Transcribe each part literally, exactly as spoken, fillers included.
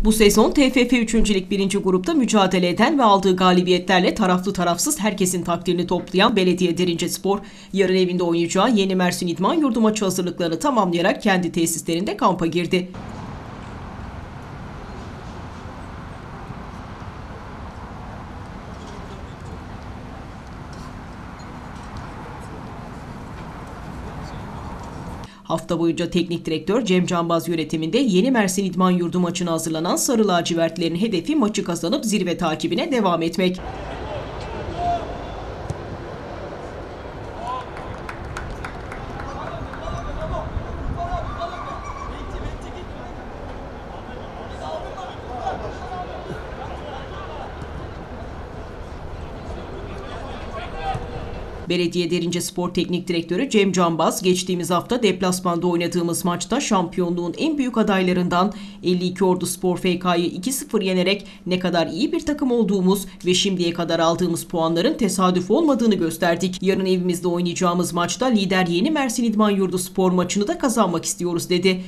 Bu sezon T F F üçüncü Lig birinci grupta mücadele eden ve aldığı galibiyetlerle taraflı tarafsız herkesin takdirini toplayan Belediye Derince-Spor, yarın evinde oynayacağı Yeni Mersin İdman Yurdu maçı hazırlıklarını tamamlayarak kendi tesislerinde kampa girdi. Hafta boyunca teknik direktör Cem Canbaz yönetiminde Yeni Mersin İdman Yurdu maçına hazırlanan Sarı Lacivertlerin hedefi maçı kazanıp zirve takibine devam etmek. Belediye Derince-Spor Teknik Direktörü Cem Canbaz, geçtiğimiz hafta deplasmanda oynadığımız maçta şampiyonluğun en büyük adaylarından elli iki Orduspor F K'yı iki sıfır yenerek ne kadar iyi bir takım olduğumuz ve şimdiye kadar aldığımız puanların tesadüf olmadığını gösterdik. Yarın evimizde oynayacağımız maçta lider Yeni Mersin İdman Yurdu Spor maçını da kazanmak istiyoruz dedi.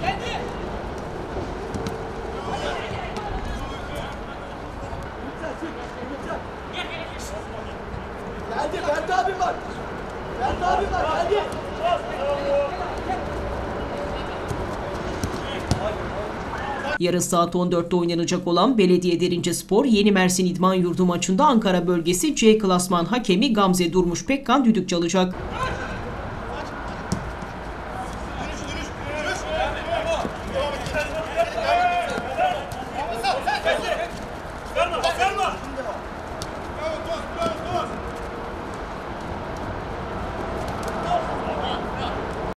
Geldi, Ferdi abi var. Ferdi abi var, geldi. Yarın saat on dörtte oynanacak olan Belediye Derince-Spor Yeni Mersin İdman Yurdu maçında Ankara bölgesi C klasman hakemi Gamze Durmuş Pekkan düdük çalacak.